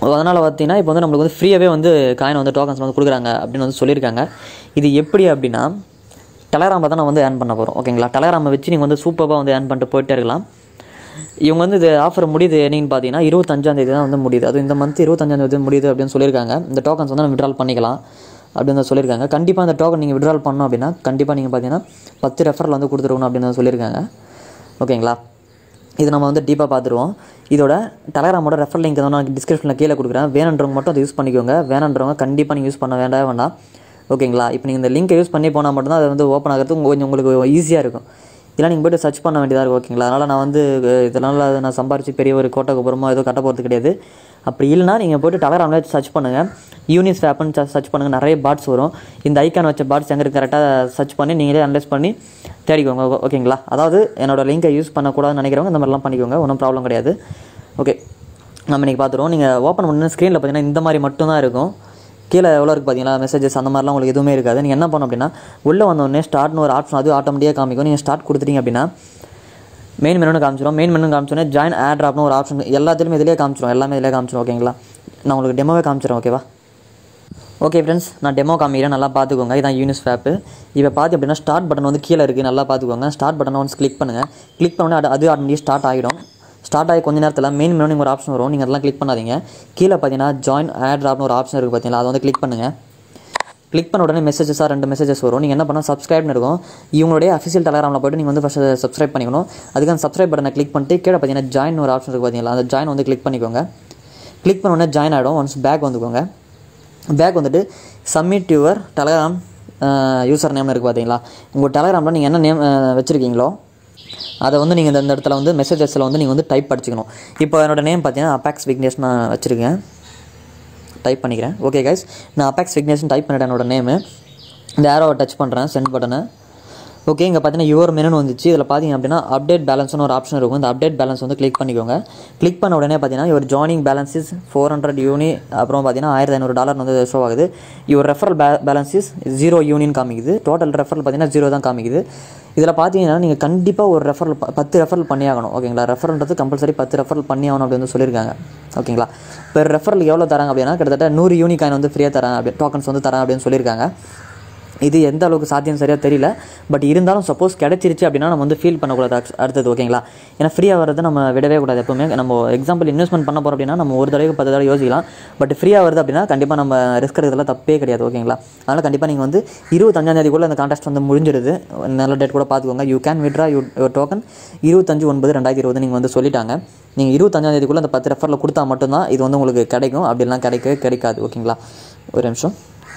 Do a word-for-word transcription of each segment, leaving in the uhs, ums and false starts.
அதனால் பார்த்தீங்கன்னா இப்போ வந்து நம்மளுக்கு வந்து ஃப்ரீயாகவே வந்து காயின் வந்து டோக்கன்ஸ் வந்து கொடுக்குறாங்க அப்படின்னு வந்து சொல்லியிருக்காங்க. இது எப்படி அப்படின்னா டெலகிராமில் தான் நான் வந்து ஏர்ன் பண்ண போகிறோம். ஓகேங்களா, டெலகிராமை வச்சு நீங்கள் வந்து சூப்பராக வந்து ஏர்ன் பண்ணிட்டு போயிட்டே இருக்கலாம். இவங்க வந்து இது ஆஃபர் முடியுது என்னன்னு பார்த்தீங்கன்னா இருபத்தஞ்சாந்தேதி தான் வந்து முடியுது. அதுவும் இந்த மந்த் இருபத்தஞ்சாந்தேதி முடியுது அப்படின்னு சொல்லியிருக்காங்க. இந்த டோக்கன்ஸ் வந்து நம்ம விட்ரால் பண்ணிக்கலாம் அப்படின்னு தான் சொல்லியிருக்காங்க. கண்டிப்பாக இந்த டோக்கன் நீங்கள் விட்ரால் பண்ணணும் அப்படின்னா கண்டிப்பாக நீங்கள் பார்த்தீங்கன்னா பத்து ரெஃபரல் வந்து கொடுத்துருக்கணும் அப்படின்னு தான் சொல்லியிருக்காங்க. ஓகேங்களா, இது நம்ம வந்து டீப்பாக பார்த்துருவோம். இதோட டெலகிராமோட ரெஃபர் லிங்க் வந்து நான் டிஸ்கிரிப்ஷனில் கீழே கொடுக்குறேன். வேணுன்றவங்க மட்டும் அதை யூஸ் பண்ணிக்கோங்க. வேணுன்றவங்க கண்டிப்பாக நீங்கள் யூஸ் பண்ண வேண்டாம் வேண்டாம் ஓகேங்களா. இப்போ நீங்கள் இந்த லிங்கை யூஸ் பண்ணி போனால் மட்டும்தான் அது வந்து ஓப்பன் ஆகிறது கொஞ்சம் உங்களுக்கு ஈஸியாக இருக்கும். இதெல்லாம் நீங்கள் போய்ட்டு சர்ச் பண்ண வேண்டியதாக இருக்கும். ஓகேங்களா, அதனால் நான் வந்து இதனால் நான் சம்பாரிச்சு பெரிய ஒரு கோட்டை அப்புறமா ஏதோ கட்ட போகிறது கிடையாது. அப்படி இல்லைனா நீங்கள் போய்ட்டு டெலகிராமில் சர்ச் பண்ணுங்கள், யூனிஸ்வாப்னு சர்ச் பண்ணுங்கள். நிறைய பாட்ஸ் வரும். இந்த ஐக்கான் வச்ச பாட்ஸ் எங்கே இருக்குது கரெக்டாக சர்ச் பண்ணி நீங்களே அனலைஸ் பண்ணி தேடிக்கோங்க. ஓகேங்களா, அதாவது என்னோடய லிங்கை யூஸ் பண்ணக்கூடாதுன்னு நினைக்கிறவங்க இந்த மாதிரிலாம் பண்ணிக்கோங்க, ஒன்றும் ப்ராப்ளம் கிடையாது. ஓகே, நம்ம இன்றைக்கி பார்த்துருவோம். நீங்கள் ஓப்பன் பண்ண ஸ்க்ரீனில் பார்த்தீங்கன்னா இந்த மாதிரி மட்டும்தான் இருக்கும். கீழே எவ்வளோ இருக்குது பார்த்தீங்களா, மெசேஜஸ் அந்த மாதிரிலாம் உங்களுக்கு எதுவுமே இருக்காது. நீங்கள் என்ன பண்ணணும் அப்படின்னா உள்ளே வந்தோடனே ஸ்டார்ட்னு ஒரு ஆப்ஷன் அது ஆட்டோமேட்டிக்காக காமிக்கும். நீங்கள் ஸ்டார்ட் கொடுத்துட்டீங்க அப்படின்னா மெயின் மெனு காமிச்சிடும். மெயின் மெனு காமிச்சோன்னே ஜாயின் ஆட் ட்ராப்னு ஒரு ஆப்ஷன் எல்லாத்துலேயுமே இதிலே காமிச்சிடும். எல்லாமே இதிலே காமிச்சிடும். ஓகேங்களா, நான் உங்களுக்கு டெமோவே காமிச்சிடும். ஓகேவா, ஓகே ஃப்ரெண்ட்ஸ், நான் டெமோ காமிக்கிறேன், நல்லா பார்த்துக்கோங்க. இதான் யூனிஸ்வாப். இப்போ பார்த்து அப்படின்னா ஸ்டார்ட் பட்டன் வந்து கீழே இருக்குது, நல்லா பார்த்துக்கோங்க. ஸ்டார்ட் பட்டனை வந்து கிளிக் பண்ணுங்கள். கிளிக் பண்ணோன்னே அது அது ஆட்டோமேட்டிக் ஸ்டார்ட் ஆகிடும். ஸ்டார்ட் ஆகி கொஞ்ச நேரத்தில் மெயின் மெனு ஒரு ஆப்ஷன் வரும். நீங்கள் அதெல்லாம் கிளிக் பண்ணாதீங்க. கீழே பார்த்தீங்கன்னா ஜாயின் ஆட் ட்ராப்னு ஒரு ஆப்ஷன் இருக்குது பார்த்தீங்களா, அதை வந்து கிளிக் பண்ணுங்கள். கிளிக் பண்ண உடனே மெசேஜஸாக ரெண்டு மெசேஜஸ் வரும். நீங்கள் என்ன பண்ணால் சப்ஸ்கிரைப்னு இருக்கும். இவங்களுடைய அஃபிஷியல் டெலகிராமில் போய்ட்டு நீங்கள் வந்து ஃபஸ்ட்டு சப்ஸ்கிரைப் பண்ணிக்கணும். அதுக்கு அந்த சப்ஸ்கிரைப் பட்டனை கிளிக் பண்ணிட்டு கீழே பார்த்தீங்கன்னா ஜாயின் ஒரு ஆப்ஷன் இருக்குது பார்த்தீங்களா, அந்த ஜாயின் வந்து கிளிக் பண்ணிக்கோங்க. கிளிக் பண்ண உடனே ஜாயின் ஆகிடும். ஒன்ஸ் பேக் வந்துக்கோங்க. பேக் வந்துட்டு சப்மிட் யுவர் டெலகிராம் யூசர் நேம்னு இருக்குது பார்த்தீங்களா, உங்கள் டெலகிராமில் நீங்கள் என்ன நேம் வச்சுருக்கீங்களோ அதை வந்து நீங்கள் இந்த இடத்துல வந்து மெசேஜஸில் வந்து நீங்கள் வந்து டைப் படிச்சுக்கணும். இப்போ என்னோடய நேம் பார்த்தீங்கன்னா அபேக்ஸ் விக்னேஷ் நான் வச்சுருக்கேன், டைப் பண்ணிக்கிறேன். ஓகே கைஸ், நான் அபேக்ஸ் விக்னேஷன் டைப் பண்ணிட்டேன் என்னோட நேமு. இந்த ஏரோவை டச் பண்ணுறேன், சென்ட் பட்டனை. ஓகே, இங்கே பார்த்தீங்கன்னா யுவர் மெனு வந்துச்சு. இதில் பார்த்தீங்க அப்படின்னா அப்டேட் பேலன்ஸ்னு ஒரு ஆப்ஷன் இருக்கும். இந்த அப்டேட் பேலன்ஸ் வந்து கிளிக் பண்ணிக்கோங்க. கிளிக் பண்ண உடனே பார்த்தீங்கன்னா your joining balance is four hundred UNI, அப்புறம் பார்த்தீங்கன்னா ஆயிரத்தி ஐநூறு டாலர் வந்து ஷோ ஆகுது. Your referral pay balance is zero யூனின்னு காமிக்குது. டோட்டல் ரெஃபரல் பார்த்தீங்கன்னா ஜீரோ தான் காமிக்குது. இதில் பார்த்தீங்கன்னா நீங்கள் கண்டிப்பாக ஒரு ரெஃபரல் பத்து ரெஃபரல் பண்ணி ஆகணும். ஓகேங்களா, ரெஃபரல்ன்றது கம்பல்சரி பத்து ரெஃபரல் பண்ணி ஆகணும் அப்படின்னு வந்து சொல்லியிருக்காங்க. ஓகேங்களா, இப்போ ரெஃபரல் எவ்வளோ தராங்க அப்படின்னா கிட்டத்தட்ட நூறு யூனி காயின் வந்து ஃப்ரீயாக தரேன், அப்படி டோக்கன்ஸ் வந்து தரேன் அப்படின்னு சொல்லியிருக்காங்க. இது எந்த அளவுக்கு சாத்தியம் சரியாக தெரியல. பட் இருந்தாலும் சப்போஸ் கிடச்சிருச்சு அப்படின்னா நம்ம வந்து ஃபீல் பண்ணக்கூடாது அடுத்தது. ஓகேங்களா, ஏன்னா ஃப்ரீயாக வரது நம்ம விடவே கூடாது எப்பவுமே. நம்ம எக்ஸாம்பிள் இன்வெஸ்ட்மெண்ட் பண்ண போகிறோம் அப்படின்னா நம்ம ஒரு தடவை பத்து தடவை யோசிக்கலாம். பட் ஃப்ரீயாக வருது அப்படின்னா கண்டிப்பாக நம்ம ரிஸ்க் எடுக்கிறதுல தப்பே கிடையாது. ஓகேங்களா, அதனால் கண்டிப்பாக நீங்கள் வந்து இருபத்தஞ்சாந்தேதிக்குள்ளே அந்த கான்டெஸ்ட் வந்து முடிஞ்சிருது. நல்ல டேட் கூட பார்த்துக்கோங்க. You can withdraw you your token இருபத்தஞ்சு ஒன்பது ரெண்டாயிரத்தி இருபது நீங்கள் வந்து சொல்லிட்டாங்க. நீங்கள் இருபத்தஞ்சாந்தேதிக்குள்ளே அந்த பத்து ரெஃபரில் கொடுத்தா மட்டும்தான் இது வந்து உங்களுக்கு கிடைக்கும். அப்படிலாம் கிடைக்க கிடைக்காது. ஓகேங்களா, ஒரு நிமிஷம்.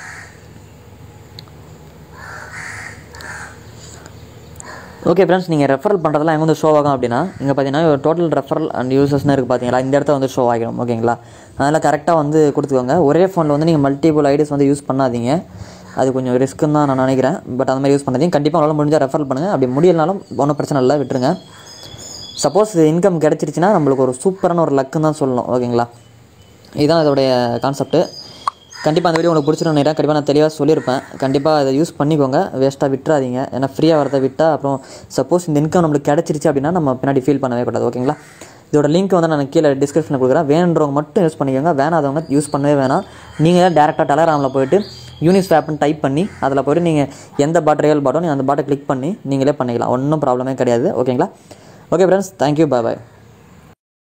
ஓகே ஃப்ரெண்ட்ஸ், நீங்கள் ரெஃபரல் பண்ணுறதுலாம் எங்கே வந்து ஷோ ஆகும் அப்படின்னா இங்கே பார்த்தீங்கன்னா ஒரு டோட்டல் ரெஃபரல் அண்ட் யூசர்ஸ்னு இருக்குது பார்த்தீங்களா, இந்த இடத்துல வந்து ஷோ ஆகிடும். ஓகேங்களா, அதனால் கரெக்டாக வந்து கொடுத்துக்கோங்க. ஒரே ஃபோனில் வந்து நீங்கள் மல்டிபிள் ஐடிஸ் வந்து யூஸ் பண்ணாதீங்க, அது கொஞ்சம் ரிஸ்க்குன்னு தான் நான் நினைக்கிறேன். பட் அந்த மாதிரி யூஸ் பண்ணாதீங்க. கண்டிப்பாக உங்களால் முடிஞ்சால் ரெஃபரல் பண்ணுங்கள். அப்படி முடியலனாலும் ஒன்றும் பிரச்சனை இல்லை, விட்டுருங்க. சப்போஸ் இன்கம் கிடச்சிருச்சுன்னா நம்மளுக்கு ஒரு சூப்பரான ஒரு லக்குன்னு தான் சொல்லணும். ஓகேங்களா, இதுதான் இதோடைய கான்செப்ட்டு. கண்டிப்பாக அந்த வீடியோ உங்களுக்கு பிடிச்சிருன்னு நினைக்கிறேன். கண்டிப்பாக நான் தெளிவாக சொல்லியிருப்பேன். கண்டிப்பாக அதை யூஸ் பண்ணிக்கோங்க, வேஸ்ட்டாக விட்டுறாதீங்க. ஏன்னா ஃப்ரீயாக வரதை விட்டால் அப்புறம் சப்போஸ் இந்த இன்கம் நம்மளுக்கு கிடச்சிருச்சு அப்படின்னா நம்ம பின்னாடி ஃபீல் பண்ணவே கூடாது. ஓகேங்களா, இதோட லிங்க் வந்து நான் கீழே டிஸ்கிரிப்ஷனில் கொடுக்குறேன். வேணுன்றவங்க மட்டும் யூஸ் பண்ணிக்கோங்க, வேணாதவங்க யூஸ் பண்ணவே வேணாம். நீங்கள் டேரெக்டாக டெலகிராமில் போய்ட்டு யூனிஸ்வாப்னு டைப் பண்ணி அதில் போய்ட்டு நீங்கள் எந்த பாட் ரியல் பாட்டோ நீங்கள் அந்த பாட்டை கிளிக் பண்ணி நீங்களே பண்ணிக்கலாம், ஒன்றும் ப்ராப்ளமே கிடையாது. ஓகேங்களா, ஓகே ஃப்ரெண்ட்ஸ், தேங்க்யூ, பாய் பாய்.